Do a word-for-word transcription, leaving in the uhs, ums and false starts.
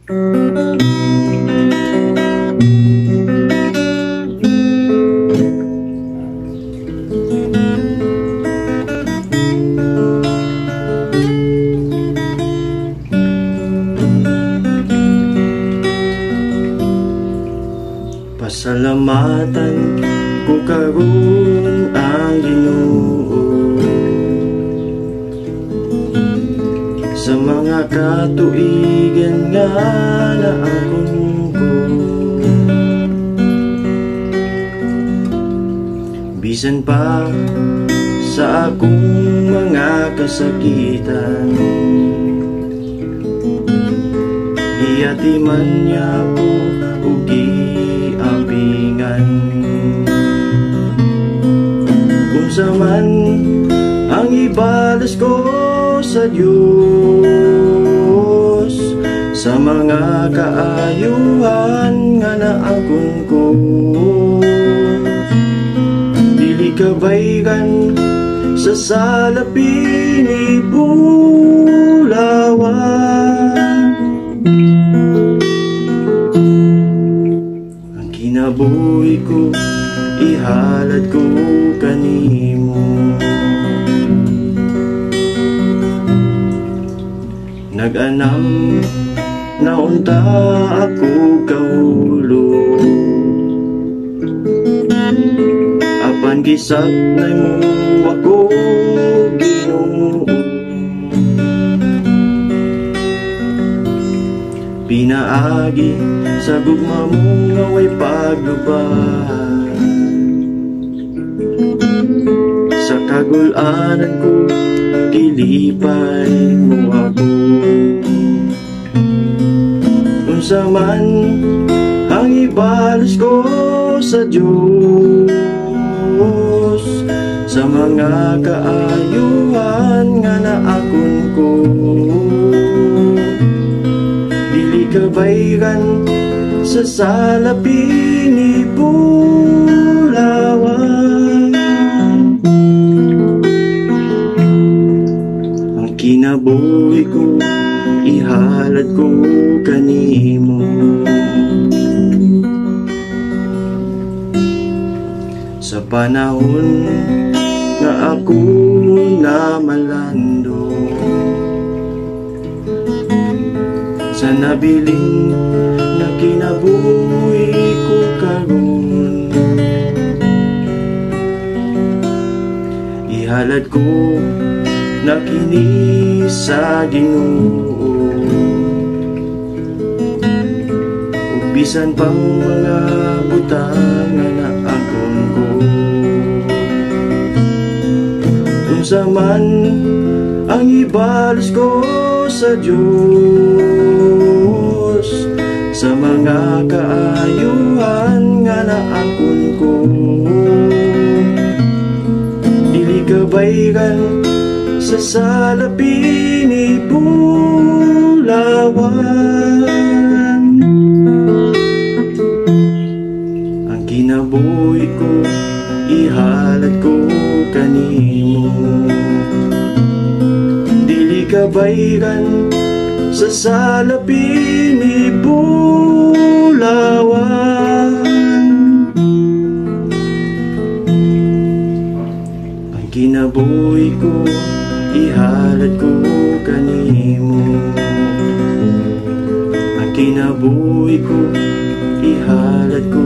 Pasalamatan ko karon ang Ginoo sa mga katuigan nga naakon ko. Bisan pa sa akong mga kasakitan, iyati man niya ko ug giapingan. Kung sa man ang ibalas ko sa Diyos, sa mga kaayuhan nga naangkon ko, dili kabaygan sa salapi ni Bulawan. Ang kinabuhi ko ihalad ko kanimo, nag-anam na unta ako kaulo, apan gisap na mo ako Ginoo. Pinaagi sa gugma mo nga way paglubad, sa kagul-anan ko kilipay mo ako. Unsa man ang ibalas ko sa Diyos, sa mga kaayuhan nga naakon ko, dili kabaygan sa salapi ni Bulawan. Ang kinabuhi ko ihalad ko kanimo, sa panahon nga ako na malando, sa nabiling na kinabuhi ko karon, ihalad ko na kini sa Ginoo. Ug bisan pang mga butang nga naakon ko, unsa man ang ibalas ko sa Diyos, sa mga kaayuhan nga naakon ko, dili kabaygan sa salapi ni Bulawan. Ang kinabuhi ko ihalad ko kanimo, dili kabaygan sa salapi ni Bulawan. Ang kinabuhi ko ihalad ko kanimo, ang kinabuhi ko ihalad ko